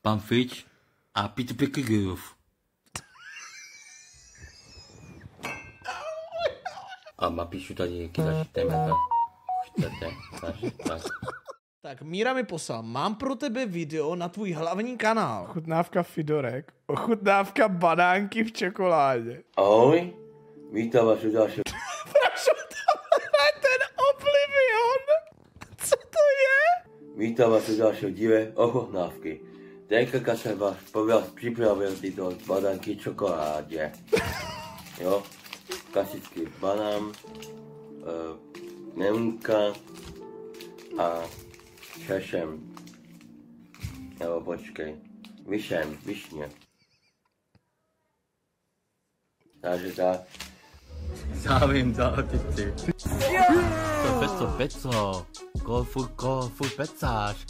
pan Fitch a Peter Pettigrew. A napíšu tady, jaký další témata. Chcete? Tak. Tak Míra mi poslal, mám pro tebe video na tvůj hlavní kanál. Ochutnávka Fidorek, ochutnávka banánky v čokoládě. Ahoj, vítám vás u dalšího. Proč tam je ten Oblivion? Co to je? Vítám vás u dalšího díle ochutnávky. Teďka jsem vás po vás připravil tyto banánky v čokoládě. Jo, klasický banán, nemka a šešem. Nebo počkej, višně. Takže tak. Závím za otici. Peco. Furt pecáš.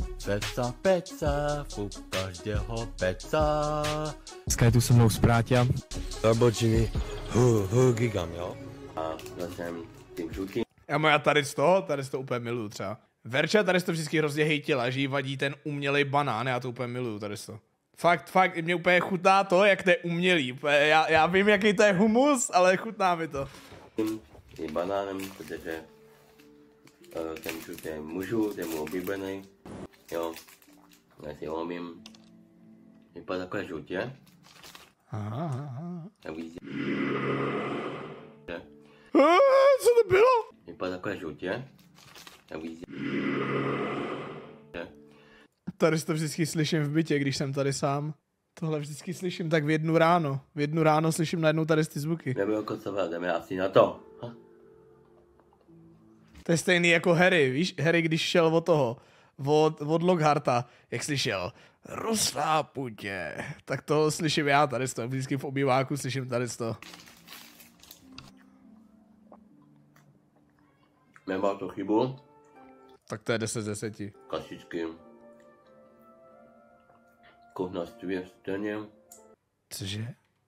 Peca, furt každého peca. Dneska je tu se mnou Spráťa. Zabočiny, gigam, jo? A zase tím žlutým. Já tady z toho úplně miluju třeba. Verča tady to vždycky hrozně hejtila, že jí vadí ten umělej banán, já to úplně miluju tady to. Fakt, mě úplně chutná to, jak to je umělý. Já vím, jaký to je humus, ale chutná mi to. Tím banánem, protože ten žlutý je můžu, ten mu oblíbený. Jo, já si ho umím. Vypadá takové žlutě. Aha. Jak vidíte. Co to bylo? Vypadá takové žlutě. Jak vidíte. Tady to vždycky slyším v bytě, když jsem tady sám. Tohle vždycky slyším tak v jednu ráno. V jednu ráno slyším najednou tady ty zvuky. Nebylo kocové, jdeme asi na to. To je stejný jako Harry, víš? Harry, když šel od toho, od Lockharta, jak slyšel, rozšlápu tě. Tak to slyším já tady z toho. Vždycky v obýváku slyším tady z toho. Nemá to chybu. Tak to je 10 z 10. Klasicky. Kohnaství je stejně. Cože?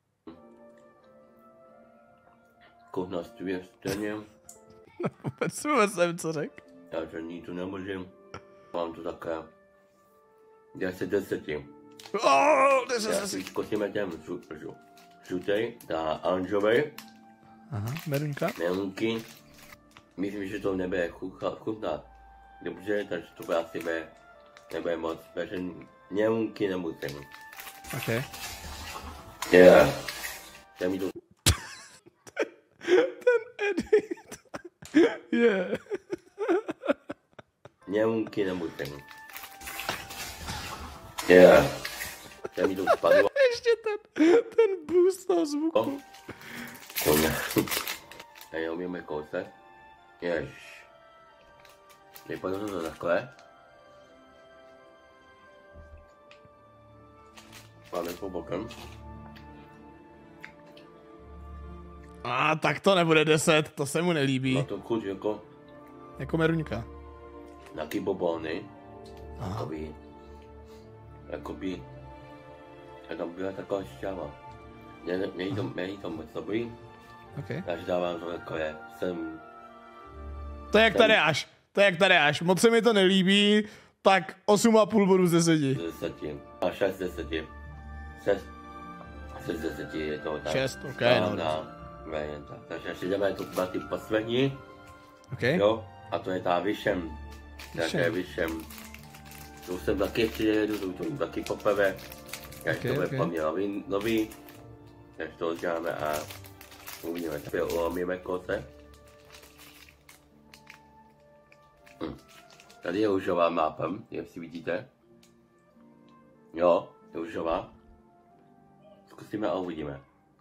Kohnaství je stejně. Vůbec nevím, co řek. Já žení to nemůžem. Mám to také 10 z 10. 10 z 10. Já zkusíme ten žlutej, ta oranžovej. Aha, meruňka. Melunky. Myslím, že to nebude chutnat dobře, takže to bude asi nebude moc, takže melunky nemusím. OK. Yeah. Já mi to... Ten edit. Yeah. Melunky nemusím. Yeah. Já mi to spadlo. Ještě ten boost toho zvuku. Já neumíme kousek. Jež. Vypadá to takhle. Máme po bokem. Tak to nebude 10, to se mu nelíbí. Má to chuť Jako meruňka. Taky bobony. Aha. Jakoby tam byla taková šťáva. Měli to moc dobrý. Okay. Takže dávám to takové 7. To je jak tady až. Moc se mi to nelíbí, tak 8,5 bodů z 10. Z 10. A 6 z 10. 6 z 10 je to tak. 6, ok, varianta. Takže ještě jdeme tu na ty poslední. Okay. Jo, a to je ta vyšem. Takže vyšem. To jsem taky přijedu, to taky poprvé. Takže to bude po mě nový. Takže to uděláme a uvidíme, tak ulomíme koce. Tady je růžová mapa, jestli vidíte. Jo, růžová. Zkusíme a uvidíme.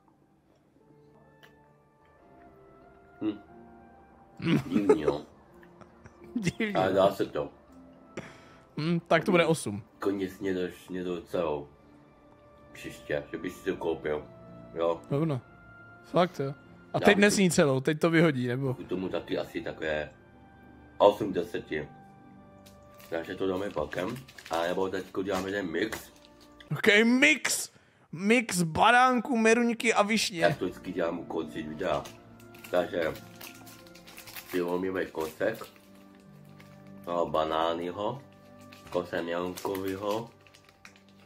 Divný, jo. Divný. Ale dá se to. Tak to bude 8. Konec snědou celou. Příště, že bys si to koupil. Jo. No. Fakt jo. A teď nesní celou, teď to vyhodí, nebo? K tomu taky asi takové 8 z 10. Takže to dáme bokem. A nebo teď děláme ten mix. OK, mix banánku, meruňky a višně. Já to vždycky dělám u konci videa. Takže vylomíme kousek toho banányho, kousek melonkového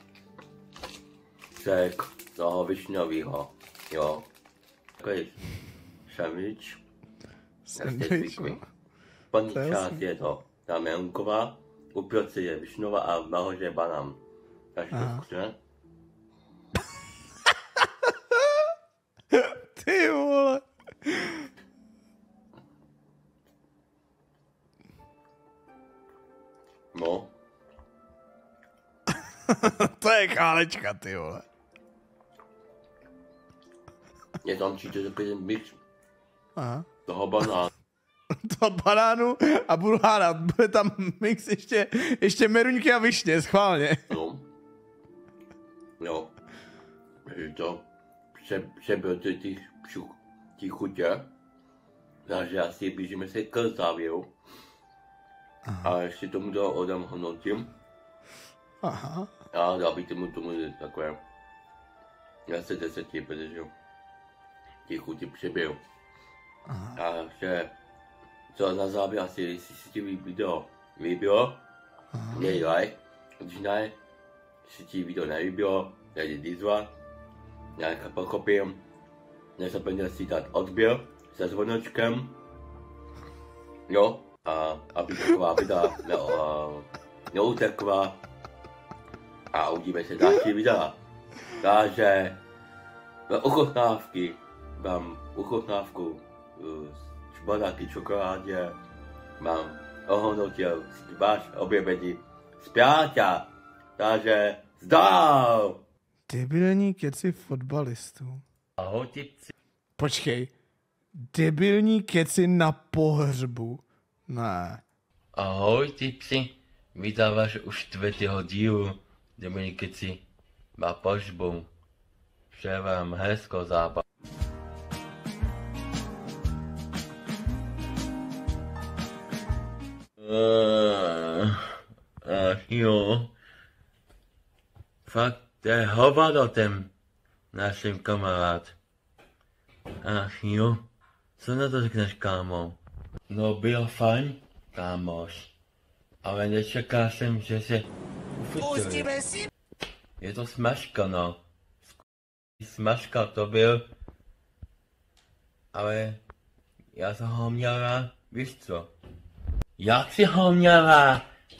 kousek toho višňového, jo. Takový sandwich. Sandwich, no. První část je to ta meunková, uprostřed je višňová a nahoře je banán. Takže to zkusíme. Ty vole. No. To je chálečka, ty vole. Je tam číte takový mix Aha. toho banánu. To banánu a budu hádat. Bude tam mix ještě meruňky a višně, schválně. No. Jo. Takže to přebyl ty chutě. Takže asi blížíme se k závěru. A ještě tomu to odám hodnotím. Aha. A dal bych tomu takové 10, protože ty chutě přebyl. A že co na závěr asi, jestli si ti video líbilo, dej like, když ne, jestli ti video nelíbilo, dej dislike, já pochopím, nezapomeň si dát odběr se zvonečkem, jo, a aby taková videa neutekla a uvidíme se další videa. Takže ochutnávky, mám ochutnávku z banáky čokoládě, mám ohodnotil váš objevení zpráťa, takže zdál! Debilní keci fotbalistů. Ahoj tipci. Počkej. Debilní keci na pohřbu. Ne. Ahoj tipci. Vydáváš už 4. dílu Debilní keci na pohřbu. Přeji vám hezkou zábavu. Jo. Fakt, to je hovado ten našim kamarád. Ach jo. Co na to řekneš, kámo? No byl fajn, kámoš. Ale nečekal jsem, že se ufituje. Je to smažka, no. Smažka to byl. Ale já jsem ho měla, víš co? Jak si ho měla?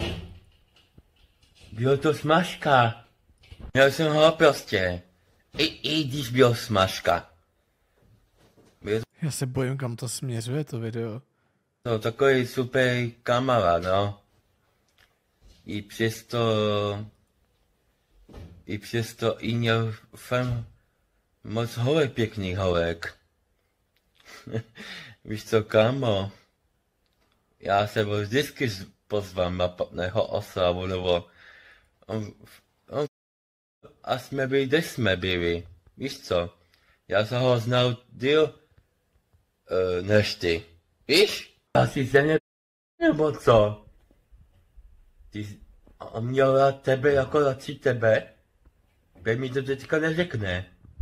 Byl to smažka. Měl jsem ho prostě. I když byl smažka. Byl Já se bojím, kam to směřuje, to video. to takový super kamarád, no. I přesto i měl fakt moc holek, pěkný holek. Víš co, kámo? Já se byl vždycky pozvám na patného oslavu, nebo a jsme byli, kde jsme byli. Víš co? Já jsem ho znal díl než ty. Víš? Asi se nebo co? On měl rád tebe jako radši tebe? Kde mi to teďka neřekne.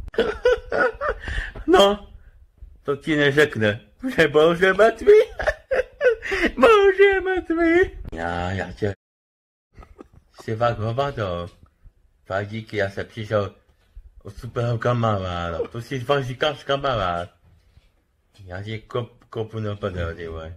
No, to ti neřekne. Že bože mrtvý. Bože mrtvý. Já tě... Jsi fakt hovado. Fakt díky, já jsem přišel od superho kamaráda. To si fakt říkáš kamarád. Já ti kopu na prdel, ty vole.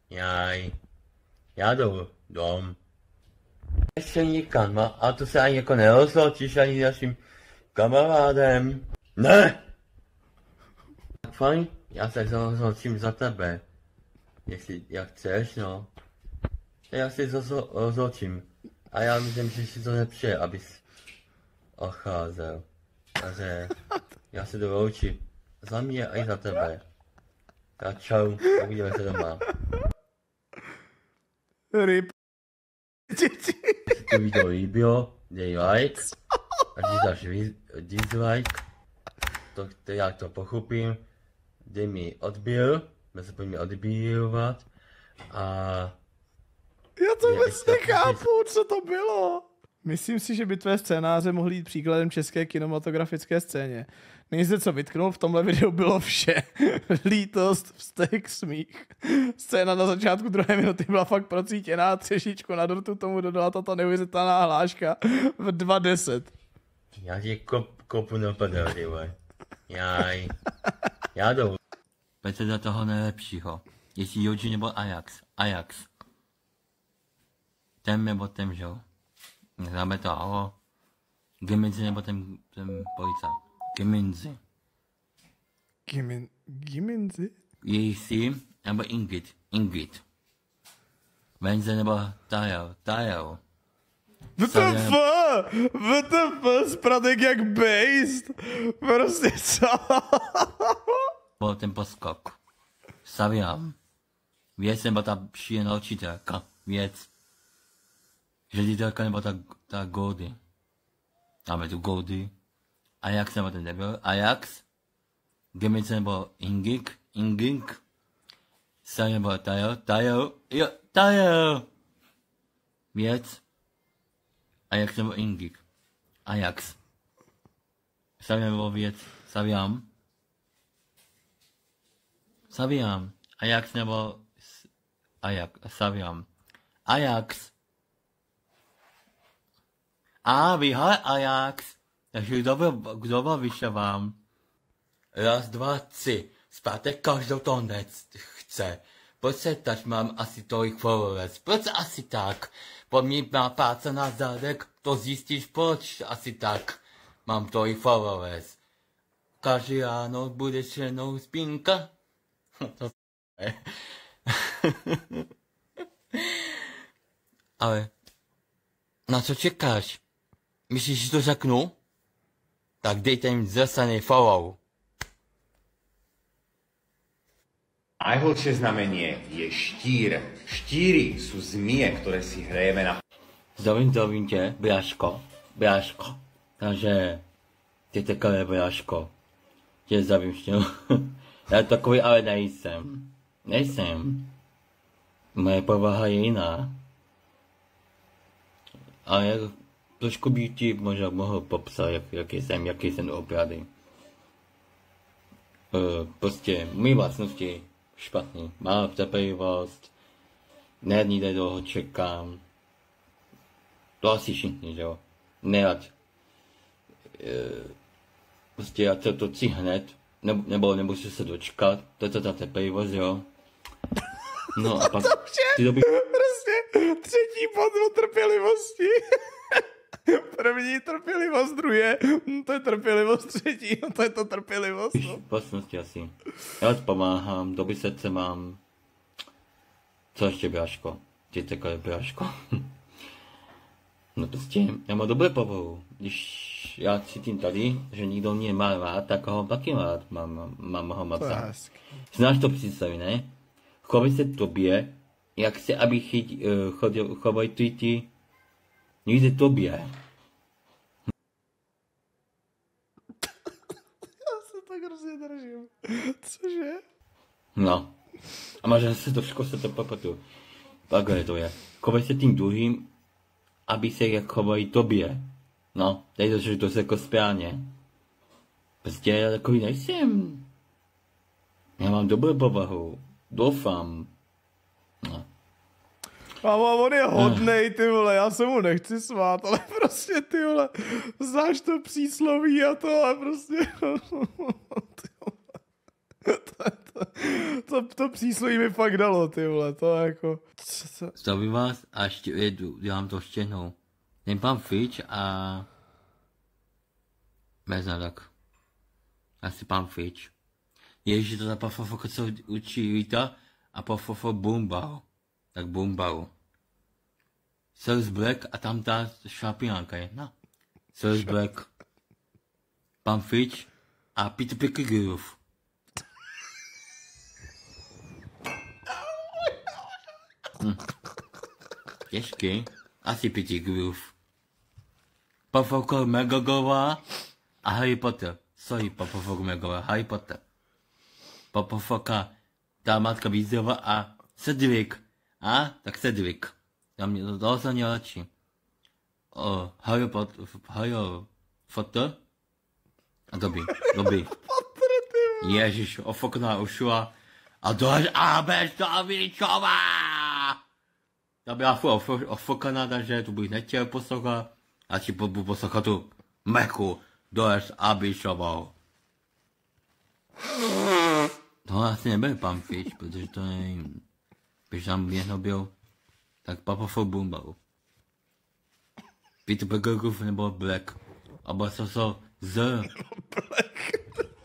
Já jdu dom. Ještě nikam, a to se ani jako nerozloučíš ani s naším kamarádem. Ne! Fajn, já se rozloučím za tebe. Jestli jak chceš, no. Já si rozloučím. A já myslím, že si to nepřeje, abys ocházel. Takže já se doloučím. Za mě a i za tebe. Tak čau, uvidíme se doma. Ryb. Jestli to video líbilo, dej like. A když dáš dislike, to já to pochopím. Dej mi odběr, nezapomeň mi odbírovat. A... Já to vůbec nechápu, co to bylo. Myslím si, že by tvé scénáře mohly jít příkladem české kinematografické scéně. Nejde co vytknul, v tomhle videu bylo vše. Lítost, vztek, smích. Scéna na začátku 2. minuty byla fakt procítěná, třešičku na dortu tomu dodala tato neuvěřitelná hláška v 2:10. Já ti kopu na prdel, ty vole. Jaj. Já jdu. Pojď se do toho nejlepšího. Jestli Joji nebo Ajax. Ajax. Ten nebo ten, že jo? Známe to, aho. Geminzi nebo ten polica. Geminzi. Giminzi? Jejsi nebo Ingrid. Venze nebo Tajo. WTF, Spratek jak based. Prostě co? Byl ten poskok. Staviám. Věc nebo ta šílená učitelka. Věc. Ředitelka nebo ta Goldy. Máme tu Goldy. Ajax nebo ten nebyl. Ajax. Gemice nebo Inging. Staviám nebo Tajo. Věc. Ajax nebo Inging. Ajax. Staviám nebo věc. Saviám. Ajax nebo Saviám. Ajax. Vyhrál Ajax. Takže kdo vyšel vám? 1, 2, 3. Zpátek každou to chce. Proč se tak mám asi tolik followers? Proč asi tak? Po mě má páce na zadek, to zjistíš proč asi tak. Mám tolik followers. Každý ráno bude černou spínka. To ale na co čekáš? Myslíš, že to řeknu? Tak dejte jim zrasaný follow. Najhlbšie znamenie je štír. Štíry sú zmije, ktoré si hrajeme na... Zdravím tě, Bráško. Takže, ty takové Bráško. Tě zdravím štěl. Já takový ale nejsem. Moje povaha je jiná. Ale trošku by ti možná mohl popsat, jaký jsem opravdu. Prostě mý vlastnosti špatný. Mám trpělivost, nerad dlouho čekám. To asi všichni, že jo. Nerad. Prostě já to chci hned. Nebo nemůžu se dočkat, to je to ta trpělivost, jo. No a pak ty doby... Prostě třetí bod o trpělivosti. První trpělivost, druhé, to je trpělivost, třetí, to je to trpělivost. No. Vlastnosti asi. Já pomáhám, doby srdce mám. Co ještě, Bráško? Ty takové, Bráško. No prostě, já mám dobré povahu. Když já cítím tady, že nikdo mě má rád, tak ho taky rád mám ho rád. Znáš to představy, ne? Chovej se tobě, jak se, aby chovají ty nikdy tobě. Já se tak hrozně držím. Cože? No. A máš zase trošku se to papatu. Takhle to je. Chovej se tím druhým, aby se jak chovají tobě. No, tady to se jako správně. Prostě já takový nejsem. Já mám dobrou povahu. Doufám. No. A on je hodnej, ty vole, já se mu nechci smát, ale prostě, ty vole, znáš to přísloví a to, ale prostě, to přísloví mi fakt dalo, ty vole, to jako... Zdravím vás a ještě dělám to ještě jednou. Nemám Fitch a... Beznadak. Asi pan Fitch. Ježiš, to ta pafofo, co učí Rita a pafofo Boombau. Tak Boombau. Sirius Black a tam ta šlapinánka je, no. Sirius Black. Pan Fitch a Peter Pettigrew. Těžký. Asi Pettigrew. Pafoko Megagová a Harry Potter. Sorry, Pafoko Megagová, Harry Potter. Papafoka, ta matka Vízova a Cedric. A? Tak Cedric. Tam to se mě lepší. Harry Potter. A dobrý. Ježiš, ofokná ušula. A dož Abeš Davičová! Ta byla furt ofokaná, takže tu bych nechtěl poslouchat. A ti budu poslouchat tu Meku dojezd Abišovou. To asi nebude pan Fish, protože to nevím. Když tam jedno byl, tak Papa for Bumbau. Peter Bergerov nebo Black. Abo so z. Black.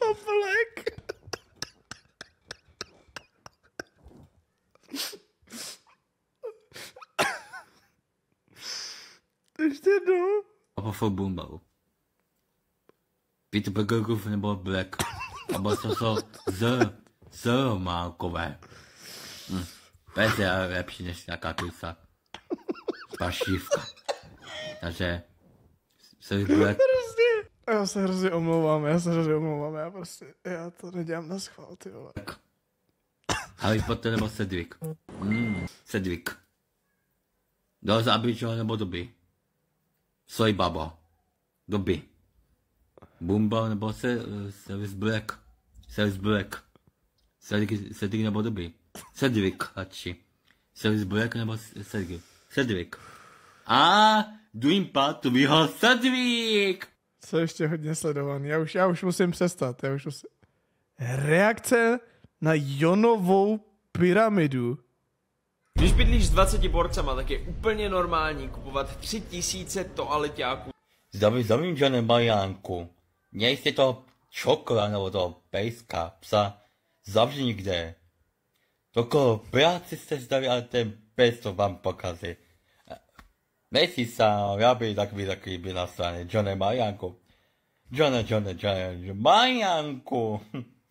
Ještě jednou. Papa for Bumbau. Peter Bergerov nebo Black. Abo so z Málkové. Pes je lepší než nějaká kusa. Pašívka. Takže se Black. Já se hrozně omlouvám, já to nedělám na schvál, ty vole. Harry Potter nebo Cedric? Cedric. Dojezd Abišova nebo Dobby? Soy Babo. Dobby. Bumbau nebo Service Black? Service Black. Cedric nebo Dobby? Cedric, radši. Service Black nebo Cedric? Cedric. Dream Part to vyhrál Cedric! Co ještě hodně sledovaný, já už musím přestat, Reakce na Jonovou pyramidu. Když bydlíš s 20 borcama, tak je úplně normální kupovat 3000 toaleťáků. Zdravím, Johne Mariánku. Měj si toho čokla nebo toho pejska, psa, zavři nikde. Toko, práci jste zdali, ale ten pes to vám pokazí. Nejsi sám, já bych takový byl na straně. Johne Mariánku. Johne Mariánku.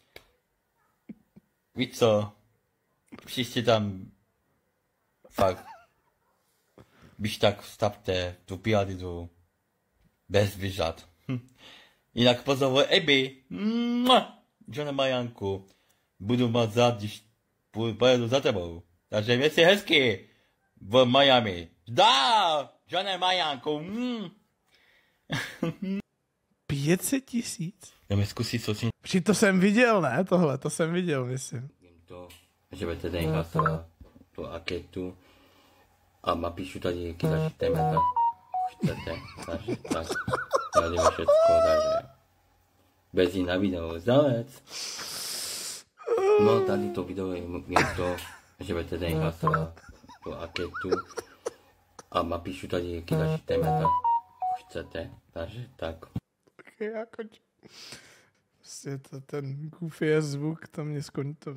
Víš co? Příště tam fakt když tak vstavte tu pyramidu bez zvířat. Jinak pozor, Ebi. Johne Mariánku. Budu moc rád, když pojedu za tebou. Takže měj si hezky v Miami. Dá! Johne Mariánku. 500 000? Jdeme zkusit sočit. Vždyť to jsem viděl, ne? Tohle, to jsem viděl, myslím. To, že budete tady hlasovat tu aketu a napíšu tady, jaký další témata chcete. Takže tak, tady všecko, takže bez jí na video zalec. No tady to video je to, že budete tady hlasovat tu aketu a napíšu tady, jaký další témata chcete. Takže tak. Okay, já končím. Prostě ten goofy zvuk, to mě skončí.